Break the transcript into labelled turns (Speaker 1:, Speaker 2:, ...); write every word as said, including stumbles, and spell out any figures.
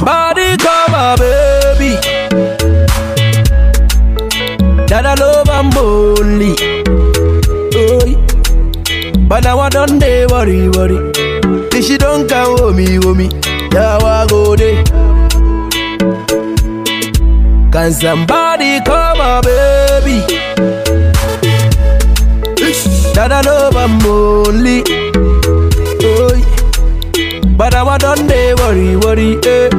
Speaker 1: Body come my baby. That I love I'm only. Oh, but now I don't dey worry, worry. If she don't come home, me, home me. Yeah, I go there. Can somebody come my baby? That I love I'm only. Oh, but now I don't dey worry, worry. Eh.